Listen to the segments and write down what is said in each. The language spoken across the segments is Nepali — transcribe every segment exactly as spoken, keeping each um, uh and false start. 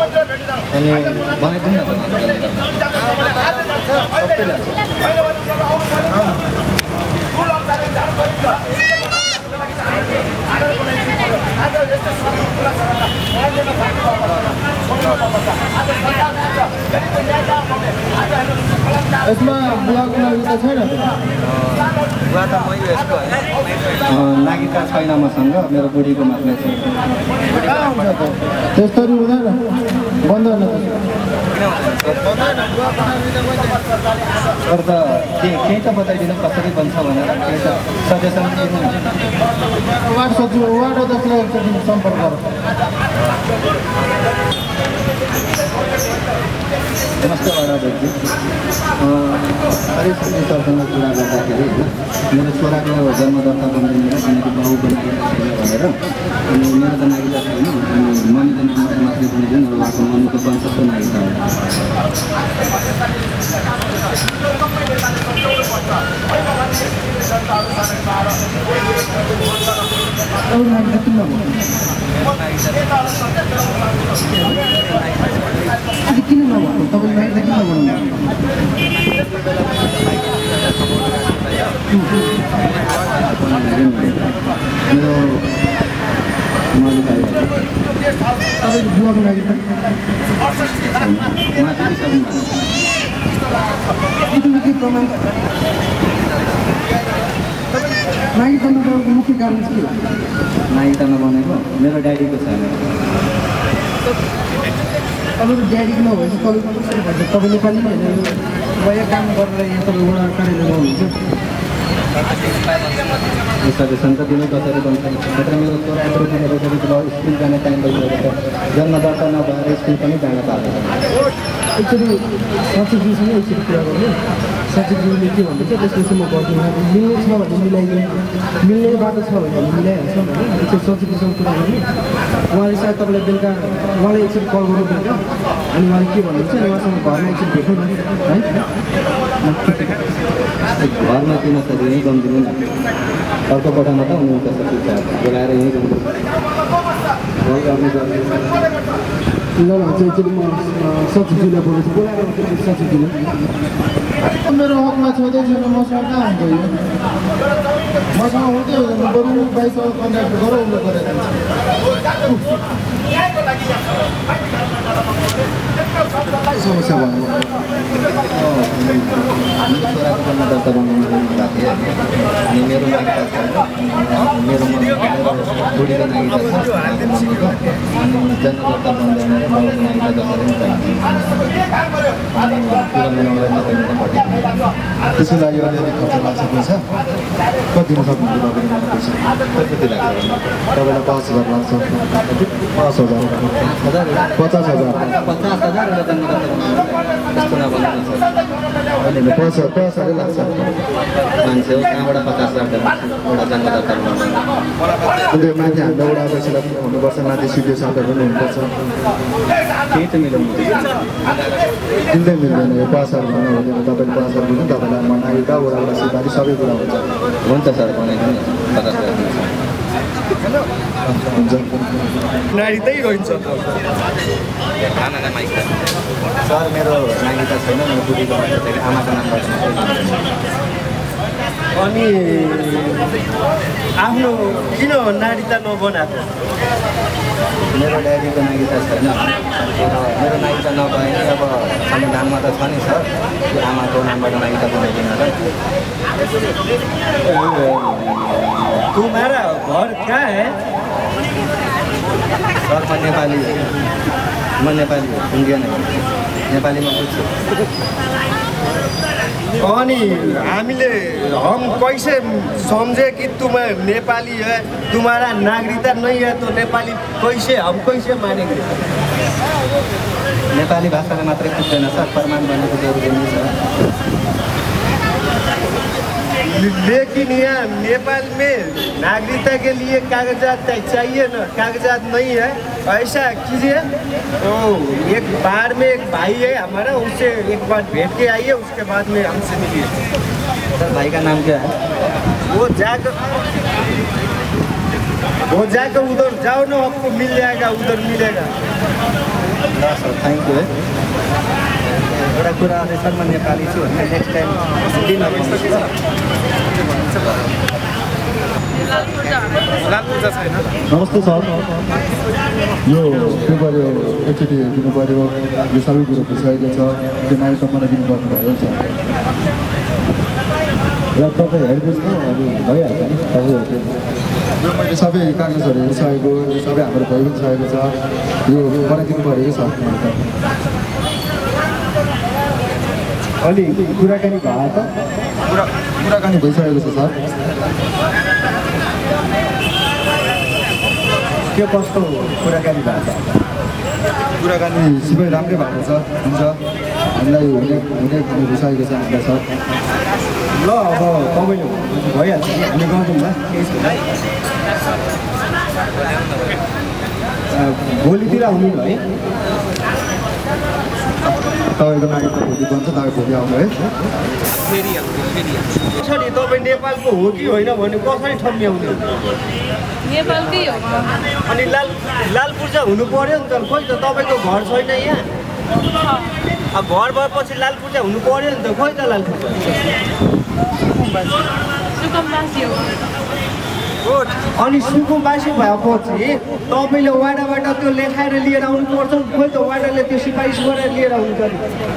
अनि बनाइदिनु न यसमा बुवाको लागि त छैन बुवा त मै यसको नागिका छैन मसँग मेरो बुढीको मात्रै छ त्यस्तरी हुँदैन बन्द सर त केही त बताइदिनु कसरी बन्छ भनेर केही त सजेसन दिनु वार्ड सचिव वार्ड अध्यक्षलाई एकचोटि सम्पर्क गर नमस्ते वार्ड अध्यक्षजी हरिश सरसँग कुरा गर्दाखेरि मेरो छोराको जन्म दर्ता बन्दैन किनकि बाउ बनाइरहेको भनेर अनि मेरो त नागिका छैन अनि मैले त नम्बर मात्रै बनाइदिनु र उहाँको मनको वंशको नागिका किन नभन्नु तपाईँ बाहिर किन भन्नु मेरो तपाईँको बुवाको लागि के प्रमाण नागिका नबनेको मुख्य कारण चाहिँ के हो नागिका नबनेको मेरो ड्याडीको छैन तपाईँको ड्याडीको नभएपछि तपाईँको कसरी भन्छ तपाईँ नेपाली होइन बाहिर काम गरेर यहाँ तपाईँ वडा कार्यालय गर्नुहुन्छ सजेसन त दिनु कसरी बन्छ नत्र मेरो छोरा यत्रो स्कुल जाने टाइम भइसकेको छ जन्म दर्ता नभएर स्कुल पनि जान पाएको एकचोटि सचिवजीसँग एकचोटि कुरा गर्नु सचिवजीले के भन्दैछ त्यसपछि म गर्दिनँ मिल्ने छ भने मिलाइदिनु मिल्ने बाटो छ भने हामी मिलाइहाल्छौँ भने एकचोटि सचिवजीसँग कुरा गर्नु उहाँले सायद तपाईँलाई बेलुका उहाँलाई एकचोटि कल गर्नु बेलुका अनि उहाँले के भन्नुहुन्छ उहाँसँग घरमा एकचोटि भेटौँ न है घरमा किन सर यहीँ गम्दिनु न अर्को कोठामा त हुनुहुन्छ सचिव साहब बोलाएर यहीँ गम्दिनु ल ल चाहिँ एकचोटि म सचिवजीलाई बोलाउँछु बोलाएर सचिवजीले मेरो हकमा छँदै छैन मसँग कहाँ हुन्छ यो मसँग हुँदै हुँदैन बरु बाइसँग कन्ट्याक्ट गर उसले गरेर समस्या भन्नु छोराको जन्म दर्ता बनाउनु भएको थियो अनि मेरो नागिका छैन मेरो बुढीको नागिका छ अनि जन्म दर्ता बन्दैन र बाउको नागिका जसरी पनि चाहिन्छ अनि पुरा मिलाउँदै नपाइने पठाइदिनु त्यसको लागि अलिअलि खर्च लाग्छ पैसा कति दिन सक्नुहुन्छ तपाईँले पैसा कति लाग्छ तपाईँलाई पाँच हजार लाग्छ पाँच हजार हजार पचास हजार पचास हजार एउटा जन्म दर्ता बनाउनु यस्तो नबनाउनु होइन पाँच हजार पाँच हजार लाग्छ मान्छे हो कहाँबाट पचास हजार एउटा जन्म दर्ता बनाउनु अन्त माथि हाम्रो एउटा पैसालाई पनि हुनुपर्छ माथि सिडिओ साथहरू पनि हुनुपर्छ केही त मिलाउनु दिँदै मिल्दैन यो पाँच हजार भन्नु हुँदैन तपाईँले पाँच हजार दिनु तपाईँलाई म नागिका वडाबाट सिपारी सबै कुरा हुन्छ हुन्छ सर बनाइदिनु पचास हजार हुन्छ नारीतै रहन्छ सर मेरो नागिका छैन मेरो बुढीको मात्रै आमाको नामबाट अनि आफ्नो किन नारीता नबनाएको मेरो ड्याडीको नागिका छैन मेरो नागिका नभए नि अब संविधानमा त छ नि सर त्यो आमाको नामबाट नागिका बनाइदिनु र तुम्हारा घर कहाँ है सर म नेपाली म नेपाली हो इन्डियन हो नेपालीमा बुझ्छु अनि हामीले हम कैसे समझे कि तुम नेपाली है तुम्हारा नागरिकता नहीं है तो नेपाली कैसे हम कैसे मानेंगे नेपाली भाषाले मात्रै पुग्दैन सर प्रमाण बन्नुको जरुरी नै छ लेकिन यहाँ नेपाल में नागरिकता के लिए कागजात चाहिए ना कागजात नहीं है ऐसा कीजिए तो एक बार में एक भाई है हमारा उससे एक बार भेंट के आइए उसके बाद में हमसे मिलिए सर भाई का नाम क्या है वो जाकर वो जाकर उधर जाओ ना आपको मिल जाएगा उधर मिलेगा थ्याङ्क यू है एउटा कुरा रहेछ म नेपाली छु भने नेक्स्ट टाइम दिन नमस्ते सर यो के गर्यो एकचोटि दिनु पऱ्यो यो सबै कुरो बुझाएको छ त्यो नागरिकता मलाई दिनुपर्ने भयो छ र तपाईँ हेरिदिनुहोस् न अब भइहाल्छ नि तपाईँहरूको यो मैले सबै कागजहरू हेरिसकेको यो सबै हाम्रो भइ पनि सकेको छ यो बनाइदिनु परेको छ अलि कुराकानी भयो त कुरा कुराकानी भइसकेको छ सर के कस्तो कुराकानी भएको छ कुराकानी सबै राम्रै भएको छ हुन्छ हामीलाई हुने हुने भन्ने बुझाएको छ हामीलाई सर ल अब तपाईँले भइहाल्छ हामी गाउँछौँ केही छैन भोलितिर आउनु है तपाईँको नागरिकता भोलि बन्छ तपाईँ भोलि आउनु है कसरी तपाईँ नेपालको हो कि होइन भने कसरी ठम्ब्याउने नेपालकै हो अनि लाल लाल पूर्जा हुनु पर्यो नि त खोइ त तपाईँको घर छैन यहाँ अब घर भएपछि लाल पूर्जा हुनु पर्यो नि त खोइ त लाल पूर्जा सुकुम्बासी हो अनि सुकुम्बासी भएपछि तपाईँले वाडाबाट त्यो लेखाएर लिएर आउनुपर्छ खोइ त वाडाले त्यो सिफारिस गरेर लिएर आउनु पर्यो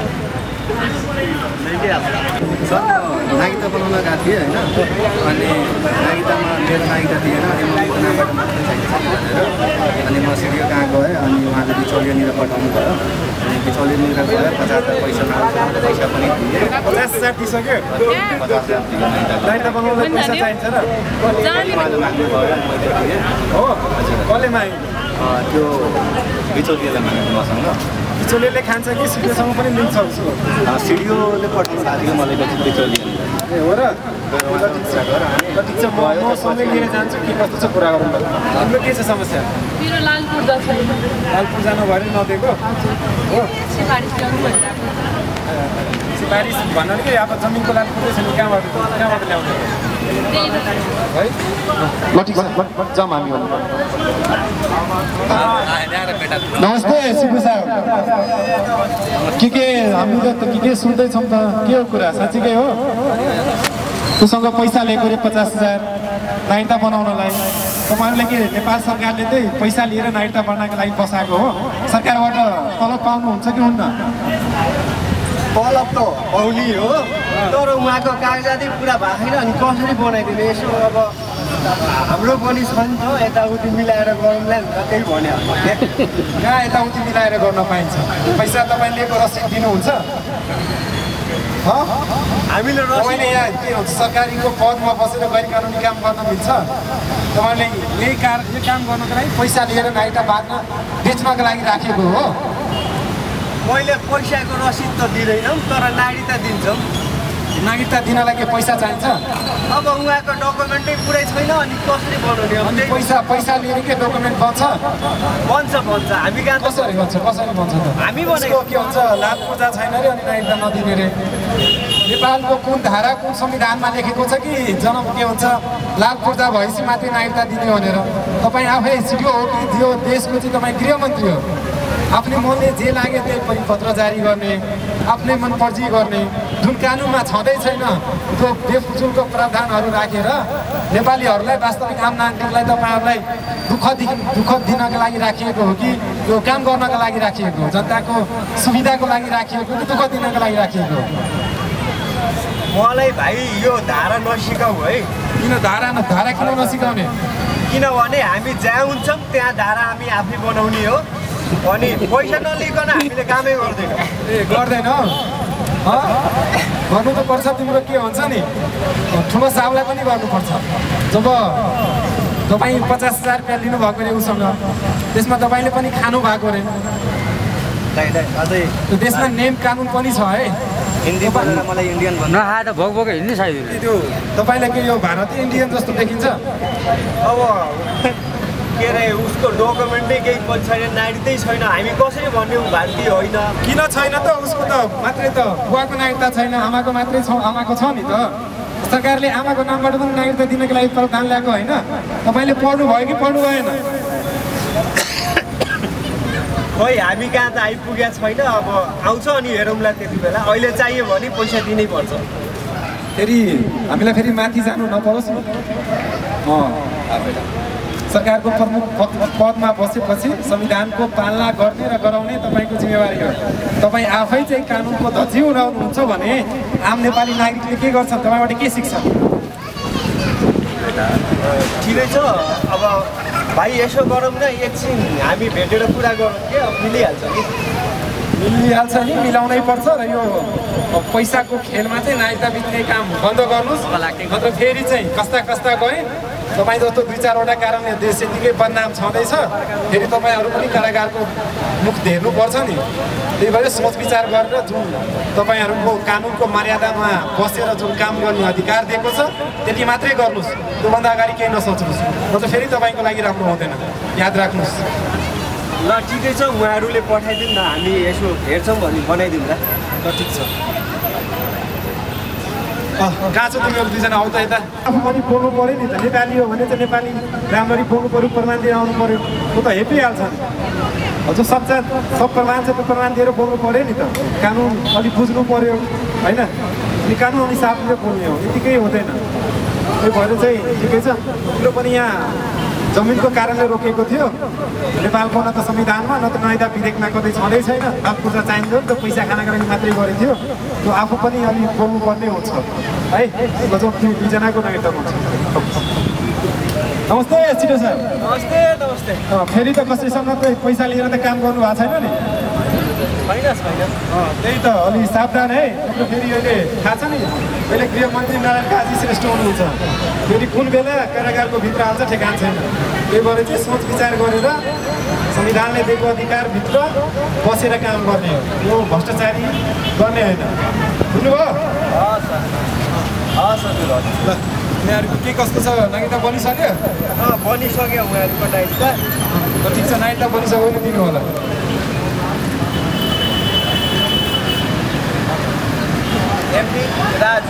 नागरिकता बनाउन गएको थिएँ होइन अनि नागरिकतामा मेरो नागरिकता थिएन अनि म नामबाट मात्रै चाहिन्छ भनेर अनि म सिडिओ कहाँ गएँ अनि उहाँले बिचौलियानिर पठाउनु भयो अनि बिचौलियानिर गएर पचास हजार पैसा लाग्यो पैसा पनि दिएँ पचास हजार दिइसक्यो पचास हजार दियो नागरिकता बनाउन पैसा चाहिन्छ र उहाँले माग्नु भयो मैले दिएँ हो कसले माग्यो त्यो बिचौलियाले माग्नु मसँग बिचौलियाले खान्छ कि सिडिओसँग पनि लिन सक्छु सिडिओले पठाउनु भएको थियो मलाई कति बिचौलिया ए हो र ठिक छ म सँगै लिएर जान्छु के कस्तो छ कुरा गरौँ हाम्रो के छ समस्या मेरो लाल पूर्जा छैन लाल पूर्जा नभएर नदिएको हो सिफारिस गर्नु भइरहेको सिफारिस भन्नाले के अब जमिनको लाल पूर्जा छैन कहाँबाट कहाँबाट ल्याउने है ल ठिक छ जाम हामी नमस्ते सिपु साहब के के हामीले त के के सुन्दैछौँ त के हो कुरा साँच्चीकै हो तुसँग पैसा लिएको रे पचास हजार नागरिकता बनाउनलाई तपाईँहरूले के नेपाल सरकारले चाहिँ पैसा लिएर नागरिकता बनाउनको लागि बसाएको हो सरकारबाट तलब पाउनुहुन्छ कि हुन्न तलब त पाउने हो तर उहाँको कागजाती पुरा भएको छैन अनि कसरी बनाइदिने यसो अब हाम्रो पनि छ नि त यताउति मिलाएर गरौँला नि त त्यही भन्यो कहाँ यताउति मिलाएर गर्न पाइन्छ पैसा तपाईँले लिएको रसिद दिनुहुन्छ हामीले तपाईँले यहाँ के भन्छ सरकारीको पदमा बसेर गैर कानुनी काम गर्न मिल्छ तपाईँले यही कार यो काम गर्नको लागि पैसा लिएर नागरिकता बाँड्न बेच्नको लागि राखेको हो मैले पैसाको रसिद त दिँदैनौँ तर नागरिकता दिन्छौँ नागरिकता दिनलाई के पैसा चाहिन्छ अब उहाँको डकुमेन्टै पुरै छैन अनि कसरी बनाउने अब अनि पैसा पैसा लिएर के डकुमेन्ट बन्छ बन्छ बन्छ हामी कहाँ कसरी बन्छ कसरी बन्छ त हामी भनेको के हुन्छ लाल पूर्जा छैन रे अनि नागरिकता नदिने रे नेपालको कुन धारा कुन संविधानमा लेखेको छ कि जन्म के हुन्छ लाल पूर्जा भएपछि मात्रै नागरिकता दिने भनेर तपाईँ आफै सिडिओ हो कि त्यो देशको चाहिँ तपाईँ गृहमन्त्री हो आफ्नै मनले जे लाग्यो त्यही परिपत्र जारी गर्ने आफ्नै मन पर्जी गर्ने जुन कानुनमा छँदै छैन त्यो बेफुजुलको प्रावधानहरू राखेर नेपालीहरूलाई वास्तविक आम नागरिकलाई तपाईँहरूलाई दुःख दुःख दिनको लागि राखिएको हो कि यो काम गर्नको लागि राखिएको हो जनताको सुविधाको लागि राखिएको कि दुःख दिनको लागि राखिएको हो मलाई भाइ यो धारा नसिकाऊ है किन धारा धारा किन नसिकाउने किनभने हामी जहाँ हुन्छौँ त्यहाँ धारा हामी आफै बनाउने हो अनि पैसा नलिकन हामीले कामै गर्दैनौँ ए गर्दैन गर्नु त पर्छ तिम्रो के हुन्छ नि ठुलो साहुलाई पनि गर्नुपर्छ जब तपाईँ पचास हजार रुपियाँ लिनुभएको अरे उसँग त्यसमा तपाईँले पनि खानु भएको अरे अझै त्यो देशमा नियम कानुन पनि छ है हिन्दी भनेर मलाई इन्डियन भन्नु नखाए त भोक भोक हिँड्ने छैन त्यो तपाईँलाई के यो भारतीय इन्डियन जस्तो देखिन्छ अब के अरे उसको डकुमेन्टै केही पनि छैन नागरिकतै छैन हामी कसरी भन्ने भारतीय होइन किन छैन त उसको त मात्रै त बुवाको नागरिकता छैन आमाको मात्रै छ आमाको छ नि त सरकारले आमाको नामबाट पनि नागरिकता दिनको लागि प्रावधान ल्याएको होइन तपाईँले पढ्नु भयो कि पढ्नु भएन खै हामी कहाँ त आइपुगेको छैन अब आउँछ अनि हेरौँला त्यति बेला अहिले चाहियो भने पैसा दिनै पर्छ फेरि हामीलाई फेरि माथि जानु नपरोस् न सरकारको प्रमुख पदमा बसेपछि संविधानको पालना गर्ने र गराउने तपाईँको जिम्मेवारी हो तपाईँ आफै चाहिँ कानुनको धज्जी उडाउनुहुन्छ भने आम नेपाली नागरिकले के गर्छन् तपाईँबाट के सिक्छन् ठिकै छ अब भाइ यसो गरौँ न एकछिन हामी भेटेर कुरा गरौँ के मिलिहाल्छ कि मिलिहाल्छ नि मिलाउनै पर्छ र यो पैसाको खेलमा चाहिँ नागरिकता बिच्ने काम बन्द गर्नुहोस् नत्र फेरि चाहिँ कस्ता कस्ता गए तपाईँ जस्तो दुई चारवटा कारणले देश यतिकै बदनाम छँदैछ फेरि तपाईँहरू पनि कारागारको मुख धेर्नुपर्छ नि त्यही भएर सोच विचार गरेर जुन तपाईँहरूको कानुनको मर्यादामा बसेर जुन काम गर्ने अधिकार दिएको छ त्यति मात्रै गर्नुहोस् त्योभन्दा अगाडि केही नसोच्नुहोस् नत्र फेरि तपाईँको लागि राम्रो हुँदैन याद राख्नुहोस् ल ठिकै छ उहाँहरूले पठाइदिउँ न हामी यसो हेर्छौँ भने बनाइदिउँ न ल ठिक छ कहाँ छ तिमीहरू दुईजना आउ त यता आफू पनि बोल्नु पऱ्यो नि त नेपाली हो भने चाहिँ नेपाली राम्ररी बोल्नु पऱ्यो प्रमाण दिएर आउनु पऱ्यो त्यो त हेपिहाल्छ जो सच्चा सब प्रमाण छ त्यो प्रमाण दिएर बोल्नु पऱ्यो नि त कानुन अलिक बुझ्नु पऱ्यो होइन अनि कानुन अनुसारले बोल्ने हो यतिकै हुँदैन त्यही भएर चाहिँ ठिकै छ तिम्रो पनि यहाँ जमिनको कारणले रोकेको थियो नेपालको न त संविधानमा न त नागरिकता विधेयकमा कतै छँदै छैन लाभ पूर्जा चाहिन्छ नि त पैसा खानाको लागि मात्रै गरेको थियो त्यो आफू पनि अलिक बोल्नुपर्ने हुन्छ है गजब त्यो दुईजनाको नागरिकता हुन्छ नमस्ते छिटो सर नमस्ते नमस्ते फेरि त कसैसँग त पैसा लिएर त काम गर्नु भएको छैन नि छैन छैन त्यही त अलि सावधान है फेरि अहिले थाहा छ नि अहिले गृहमन्त्री नारायण काजी श्रेष्ठ हुनुहुन्छ फेरि कुन बेला कारागारको भित्र हाल्छ ठेगान छैन त्यही भएर चाहिँ सोच विचार गरेर संविधानले दिएको अधिकारभित्र बसेर काम गर्ने हो यो भ्रष्टाचारी गर्ने होइन बुझ्नुभयो ल यिनीहरूको के कस्तो छ नागरिकता बनिसक्यो बनिसक्यो उहाँहरूको नागरिकता ठिक छ नागरिकता बनिसक्यो भने दिनु होला एमपी राज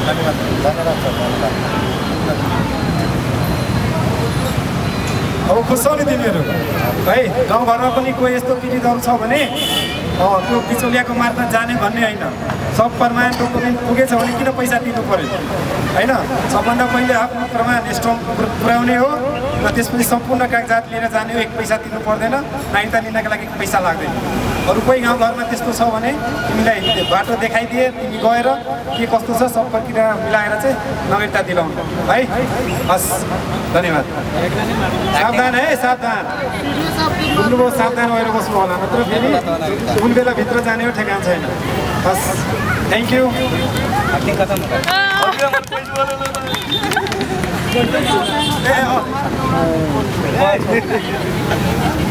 अब खुस छौ नि तिमीहरू है गाउँघरमा पनि कोही यस्तो पीडितहरू छ भने त्यो बिचौलियाको मार्फत जाने भन्ने होइन सब प्रमाण डकुमेन्ट पुगेछ भने किन पैसा दिनु पर्यो होइन सबभन्दा पहिले आफ्नो प्रमाण स्ट्रङ पुर्याउने हो र त्यसपछि सम्पूर्ण कागजात लिएर जाने हो एक पैसा दिनु पर्दैन नागरिकता लिनको लागि पैसा लाग्दैन अरू कोही गाउँघरमा त्यस्तो छ भने तिमीलाई बाटो देखाइदिए तिमी गएर के कस्तो छ सब प्रक्रिया मिलाएर चाहिँ नागरिकता दिलाउनु है हस् धन्यवाद सावधान है सावधान बुझ्नुभयो सावधान भएर बस्नु होला नत्र फेरि कुन बेला भित्र जाने हो ठेगान छैन हस् थ्याङ्क यू खतम